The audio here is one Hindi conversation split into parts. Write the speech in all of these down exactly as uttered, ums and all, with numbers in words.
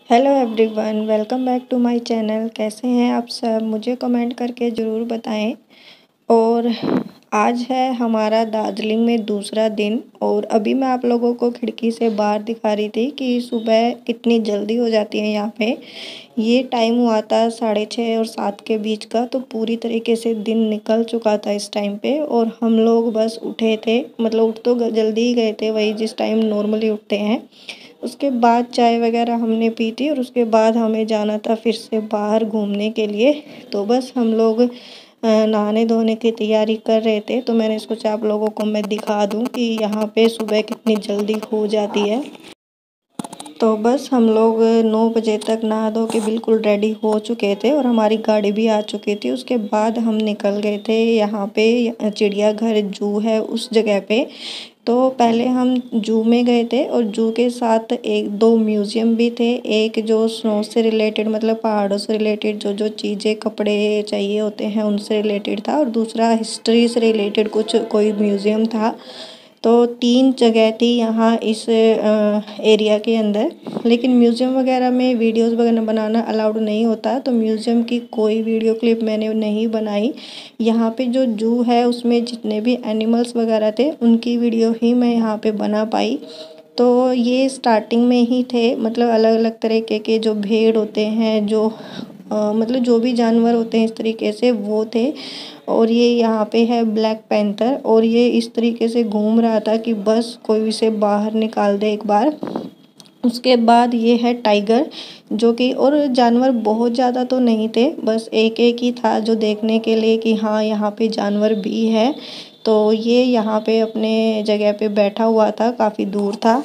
Hello everyone, welcome back to my channel. कैसे हैं आप सब? मुझे कमेंट करके ज़रूर बताएं। और आज है हमारा दार्जिलिंग में दूसरा दिन और अभी मैं आप लोगों को खिड़की से बाहर दिखा रही थी कि सुबह कितनी जल्दी हो जाती है यहाँ पे। ये टाइम हुआ था साढ़े छः और सात के बीच का, तो पूरी तरीके से दिन निकल चुका था इस टाइम पे और हम लोग बस उठे थे। मतलब उठ तो जल्दी ही गए थे, वही जिस टाइम नॉर्मली उठते हैं। उसके बाद चाय वगैरह हमने पी थी और उसके बाद हमें जाना था फिर से बाहर घूमने के लिए। तो बस हम लोग नहाने धोने की तैयारी कर रहे थे, तो मैंने सोचा आप लोगों को मैं दिखा दूं कि यहाँ पे सुबह कितनी जल्दी हो जाती है। तो बस हम लोग नौ बजे तक नहा धो के बिल्कुल रेडी हो चुके थे और हमारी गाड़ी भी आ चुकी थी। उसके बाद हम निकल गए थे यहाँ पे चिड़ियाघर जू है उस जगह पे। तो पहले हम जू में गए थे और जू के साथ एक दो म्यूज़ियम भी थे। एक जो स्नो से रिलेटेड, मतलब पहाड़ों से रिलेटेड जो जो चीज़ें कपड़े चाहिए होते हैं उनसे रिलेटेड था, और दूसरा हिस्ट्री से रिलेटेड कुछ कोई म्यूज़ियम था। तो तीन जगह थी यहाँ इस एरिया के अंदर। लेकिन म्यूज़ियम वगैरह में वीडियोस वगैरह बनाना अलाउड नहीं होता, तो म्यूज़ियम की कोई वीडियो क्लिप मैंने नहीं बनाई। यहाँ पे जो जू है उसमें जितने भी एनिमल्स वगैरह थे उनकी वीडियो ही मैं यहाँ पे बना पाई। तो ये स्टार्टिंग में ही थे, मतलब अलग अलग तरीके के जो भेड़ होते हैं, जो आ, मतलब जो भी जानवर होते हैं इस तरीके से वो थे। और ये यहाँ पे है ब्लैक पैंथर, और ये इस तरीके से घूम रहा था कि बस कोई इसे बाहर निकाल दे एक बार। उसके बाद ये है टाइगर, जो कि, और जानवर बहुत ज़्यादा तो नहीं थे, बस एक एक ही था जो देखने के लिए कि हाँ यहाँ पे जानवर भी है। तो ये यहाँ पे अपने जगह पे बैठा हुआ था, काफ़ी दूर था।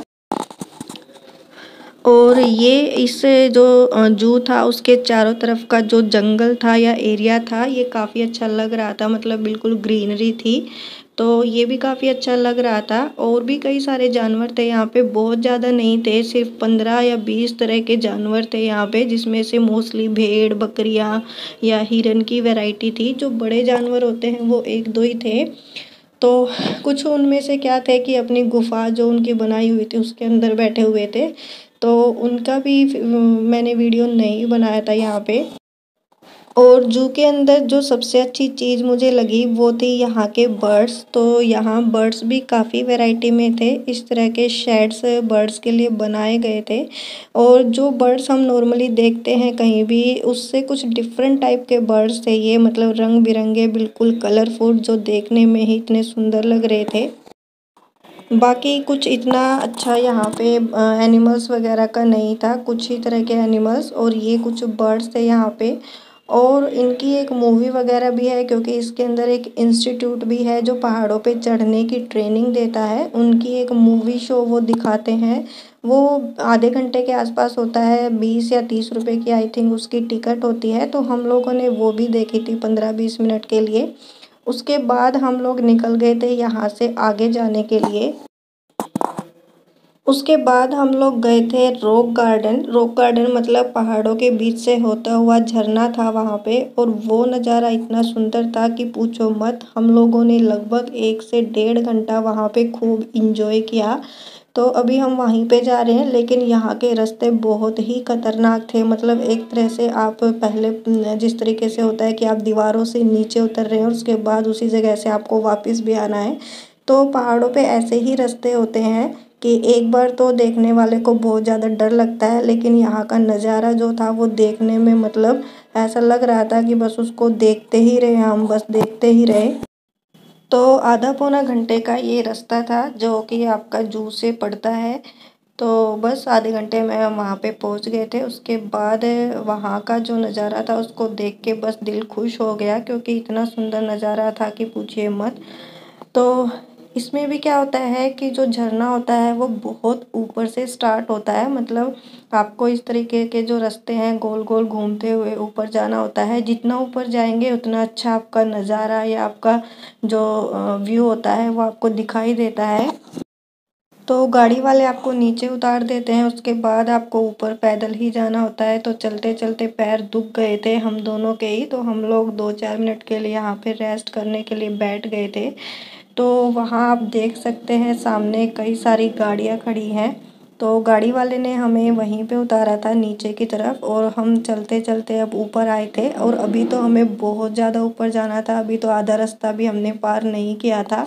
और ये इस जो जू था उसके चारों तरफ का जो जंगल था या एरिया था, ये काफ़ी अच्छा लग रहा था, मतलब बिल्कुल ग्रीनरी थी। तो ये भी काफ़ी अच्छा लग रहा था। और भी कई सारे जानवर थे यहाँ पे, बहुत ज़्यादा नहीं थे, सिर्फ पंद्रह या बीस तरह के जानवर थे यहाँ पे, जिसमें से मोस्टली भेड़, बकरियाँ या हिरन की वैरायटी थी। जो बड़े जानवर होते हैं वो एक दो ही थे। तो कुछ उनमें से क्या थे कि अपनी गुफा जो उनकी बनाई हुई थी उसके अंदर बैठे हुए थे, तो उनका भी मैंने वीडियो नहीं बनाया था यहाँ पे। और जू के अंदर जो सबसे अच्छी चीज़ मुझे लगी वो थी यहाँ के बर्ड्स। तो यहाँ बर्ड्स भी काफ़ी वैरायटी में थे, इस तरह के शेड्स बर्ड्स के लिए बनाए गए थे। और जो बर्ड्स हम नॉर्मली देखते हैं कहीं भी, उससे कुछ डिफरेंट टाइप के बर्ड्स थे ये, मतलब रंग बिरंगे, बिल्कुल कलरफुल, जो देखने में ही इतने सुंदर लग रहे थे। बाकी कुछ इतना अच्छा यहाँ पे एनिमल्स वगैरह का नहीं था, कुछ ही तरह के एनिमल्स, और ये कुछ बर्ड्स थे यहाँ पे। और इनकी एक मूवी वगैरह भी है, क्योंकि इसके अंदर एक इंस्टीट्यूट भी है जो पहाड़ों पे चढ़ने की ट्रेनिंग देता है। उनकी एक मूवी शो वो दिखाते हैं। वो आधे घंटे के आसपास होता है, बीस या तीस रुपए की आई थिंक उसकी टिकट होती है। तो हम लोगों ने वो भी देखी थी पंद्रह बीस मिनट के लिए। उसके बाद हम लोग निकल गए थे यहाँ से आगे जाने के लिए। उसके बाद हम लोग गए थे रॉक गार्डन। रॉक गार्डन मतलब पहाड़ों के बीच से होता हुआ झरना था वहाँ पे, और वो नज़ारा इतना सुंदर था कि पूछो मत। हम लोगों ने लगभग एक से डेढ़ घंटा वहाँ पे खूब इंजॉय किया। तो अभी हम वहीं पे जा रहे हैं, लेकिन यहाँ के रास्ते बहुत ही खतरनाक थे। मतलब एक तरह से आप पहले जिस तरीके से होता है कि आप दीवारों से नीचे उतर रहे हैं और उसके बाद उसी जगह से आपको वापस भी आना है, तो पहाड़ों पे ऐसे ही रास्ते होते हैं कि एक बार तो देखने वाले को बहुत ज़्यादा डर लगता है, लेकिन यहाँ का नज़ारा जो था वो देखने में, मतलब ऐसा लग रहा था कि बस उसको देखते ही रहे, हम बस देखते ही रहे। तो आधा पौना घंटे का ये रास्ता था जो कि आपका जू से पड़ता है। तो बस आधे घंटे में हम वहाँ पे पहुँच गए थे। उसके बाद वहाँ का जो नज़ारा था उसको देख के बस दिल खुश हो गया, क्योंकि इतना सुंदर नज़ारा था कि पूछिए मत। तो इसमें भी क्या होता है कि जो झरना होता है वो बहुत ऊपर से स्टार्ट होता है, मतलब आपको इस तरीके के जो रास्ते हैं गोल गोल घूमते हुए ऊपर जाना होता है। जितना ऊपर जाएंगे उतना अच्छा आपका नज़ारा या आपका जो व्यू होता है वो आपको दिखाई देता है। तो गाड़ी वाले आपको नीचे उतार देते हैं, उसके बाद आपको ऊपर पैदल ही जाना होता है। तो चलते चलते पैर दुख गए थे हम दोनों के ही, तो हम लोग दो चार मिनट के लिए यहाँ पे रेस्ट करने के लिए बैठ गए थे। तो वहाँ आप देख सकते हैं सामने कई सारी गाड़ियाँ खड़ी हैं। तो गाड़ी वाले ने हमें वहीं पे उतारा था नीचे की तरफ, और हम चलते चलते अब ऊपर आए थे। और अभी तो हमें बहुत ज़्यादा ऊपर जाना था, अभी तो आधा रास्ता भी हमने पार नहीं किया था।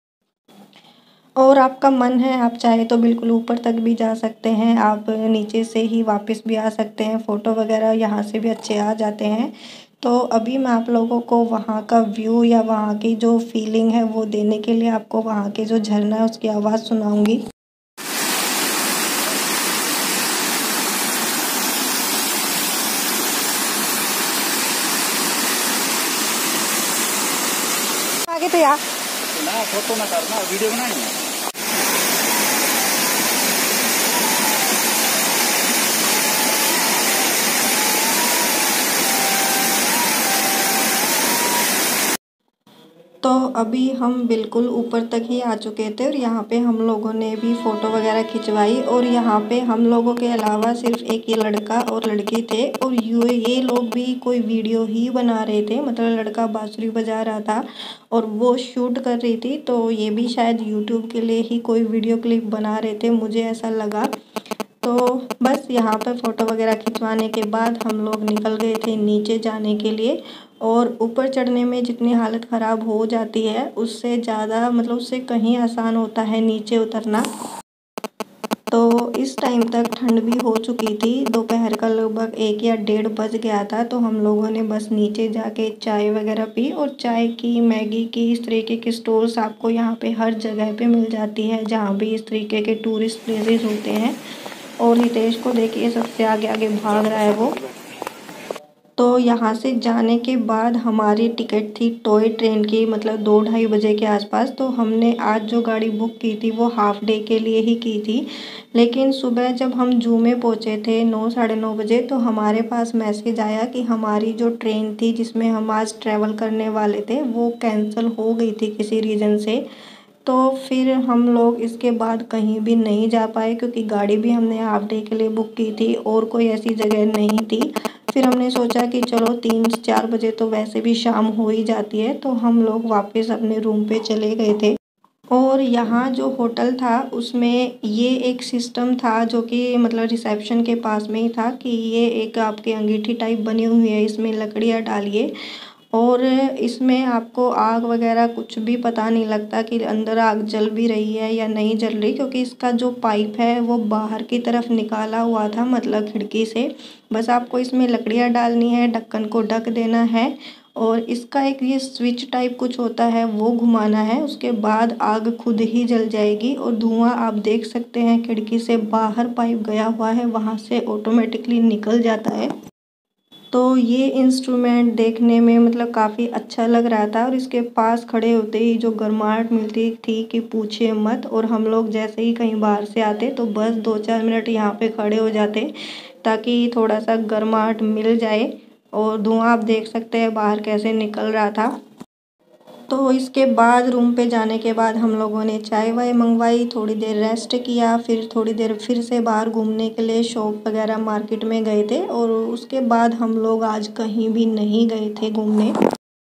और आपका मन है, आप चाहे तो बिल्कुल ऊपर तक भी जा सकते हैं, आप नीचे से ही वापस भी आ सकते हैं। फ़ोटो वगैरह यहाँ से भी अच्छे आ जाते हैं। तो अभी मैं आप लोगों को वहाँ का व्यू या वहाँ की जो फीलिंग है वो देने के लिए आपको वहाँ के जो झरना है उसकी आवाज़ सुनाऊंगी। आगे तो यार ना फोटो ना करना, वीडियो बनानी है। तो अभी हम बिल्कुल ऊपर तक ही आ चुके थे, और यहाँ पे हम लोगों ने भी फ़ोटो वगैरह खिंचवाई। और यहाँ पे हम लोगों के अलावा सिर्फ एक ये लड़का और लड़की थे, और ये ये लोग भी कोई वीडियो ही बना रहे थे। मतलब लड़का बांसुरी बजा रहा था और वो शूट कर रही थी, तो ये भी शायद यूट्यूब के लिए ही कोई वीडियो क्लिप बना रहे थे, मुझे ऐसा लगा। तो बस यहाँ पर फ़ोटो वगैरह खिंचवाने के बाद हम लोग निकल गए थे नीचे जाने के लिए। और ऊपर चढ़ने में जितनी हालत ख़राब हो जाती है उससे ज़्यादा, मतलब उससे कहीं आसान होता है नीचे उतरना। तो इस टाइम तक ठंड भी हो चुकी थी, दोपहर का लगभग एक या डेढ़ बज गया था। तो हम लोगों ने बस नीचे जाके चाय वगैरह पी, और चाय की, मैगी की, इस तरीके के स्टोर्स आपको यहाँ पे हर जगह पे मिल जाती है जहाँ भी इस तरीके के टूरिस्ट प्लेसेस होते हैं। और हितेश को देखिए सबसे आगे आगे भाग रहा है वो। तो यहाँ से जाने के बाद हमारी टिकट थी टॉय ट्रेन की, मतलब दो ढाई बजे के आसपास। तो हमने आज जो गाड़ी बुक की थी वो हाफ डे के लिए ही की थी। लेकिन सुबह जब हम जू में पहुँचे थे नौ साढ़े नौ बजे, तो हमारे पास मैसेज आया कि हमारी जो ट्रेन थी जिसमें हम आज ट्रैवल करने वाले थे वो कैंसिल हो गई थी किसी रीज़न से। तो फिर हम लोग इसके बाद कहीं भी नहीं जा पाए, क्योंकि गाड़ी भी हमने हाफ डे के लिए बुक की थी और कोई ऐसी जगह नहीं थी। फिर हमने सोचा कि चलो तीन चार बजे तो वैसे भी शाम हो ही जाती है, तो हम लोग वापस अपने रूम पे चले गए थे। और यहाँ जो होटल था उसमें ये एक सिस्टम था जो कि मतलब रिसेप्शन के पास में ही था, कि ये एक आपकी अंगीठी टाइप बनी हुई है, इसमें लकड़ियाँ डालिए और इसमें आपको आग वगैरह कुछ भी पता नहीं लगता कि अंदर आग जल भी रही है या नहीं जल रही, क्योंकि इसका जो पाइप है वो बाहर की तरफ निकाला हुआ था, मतलब खिड़की से। बस आपको इसमें लकड़ियाँ डालनी है, ढक्कन को ढक देना है, और इसका एक ये स्विच टाइप कुछ होता है वो घुमाना है, उसके बाद आग खुद ही जल जाएगी। और धुआं आप देख सकते हैं खिड़की से बाहर पाइप गया हुआ है, वहाँ से ऑटोमेटिकली निकल जाता है। तो ये इंस्ट्रूमेंट देखने में मतलब काफ़ी अच्छा लग रहा था, और इसके पास खड़े होते ही जो गर्माहट मिलती थी कि पूछिए मत। और हम लोग जैसे ही कहीं बाहर से आते तो बस दो चार मिनट यहाँ पे खड़े हो जाते ताकि थोड़ा सा गर्माहट मिल जाए। और धुआं आप देख सकते हैं बाहर कैसे निकल रहा था। तो इसके बाद रूम पे जाने के बाद हम लोगों ने चाय वाय मंगवाई, थोड़ी देर रेस्ट किया, फिर थोड़ी देर फिर से बाहर घूमने के लिए शॉप वगैरह मार्केट में गए थे। और उसके बाद हम लोग आज कहीं भी नहीं गए थे घूमने।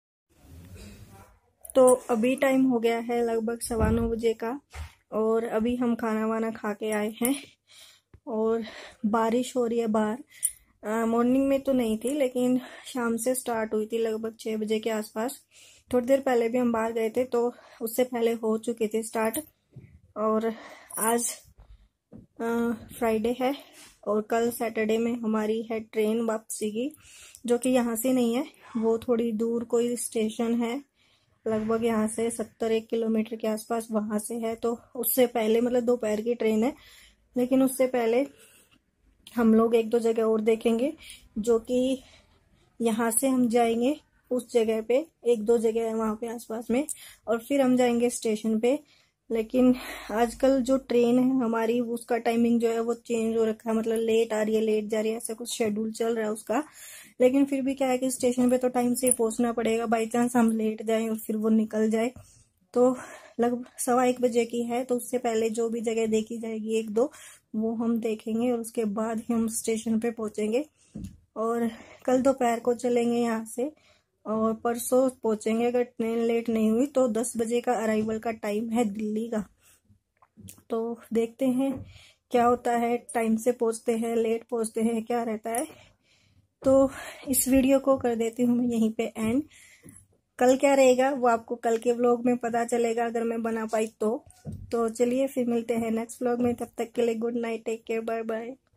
तो अभी टाइम हो गया है लगभग सवा नौ बजे का, और अभी हम खाना वाना खा के आए हैं। और बारिश हो रही है बाहर। मॉर्निंग में तो नहीं थी लेकिन शाम से स्टार्ट हुई थी लगभग छः बजे के आसपास। थोड़ी देर पहले भी हम बाहर गए थे तो उससे पहले हो चुके थे स्टार्ट। और आज फ्राइडे है और कल सैटरडे में हमारी है ट्रेन वापसी की, जो कि यहाँ से नहीं है, वो थोड़ी दूर कोई स्टेशन है, लगभग यहाँ से सत्तर एक किलोमीटर के आसपास वहाँ से है। तो उससे पहले मतलब दोपहर की ट्रेन है, लेकिन उससे पहले हम लोग एक दो जगह और देखेंगे, जो कि यहाँ से हम जाएंगे उस जगह पे, एक दो जगह है वहाँ पे आसपास में, और फिर हम जाएंगे स्टेशन पे। लेकिन आजकल जो ट्रेन है हमारी उसका टाइमिंग जो है वो चेंज हो रखा है, मतलब लेट आ रही है लेट जा रही है, ऐसा कुछ शेड्यूल चल रहा है उसका। लेकिन फिर भी क्या है कि स्टेशन पे तो टाइम से पहुंचना पड़ेगा, बाई चांस हम लेट जाएं और फिर वो निकल जाए। तो लगभग सवा एक बजे की है, तो उससे पहले जो भी जगह देखी जाएगी एक दो वो हम देखेंगे, और उसके बाद ही हम स्टेशन पे पहुंचेंगे। और कल दोपहर को चलेंगे यहाँ से, और परसों पहुंचेंगे अगर ट्रेन लेट नहीं हुई तो दस बजे का अराइवल का टाइम है दिल्ली का। तो देखते हैं क्या होता है, टाइम से पहुंचते हैं, लेट पहुंचते हैं, क्या रहता है। तो इस वीडियो को कर देती हूँ मैं यहीं पे एंड। कल क्या रहेगा वो आपको कल के व्लॉग में पता चलेगा, अगर मैं बना पाई तो। तो चलिए फिर मिलते हैं नेक्स्ट व्लॉग में, तब तक के लिए good night, take care, bye bye.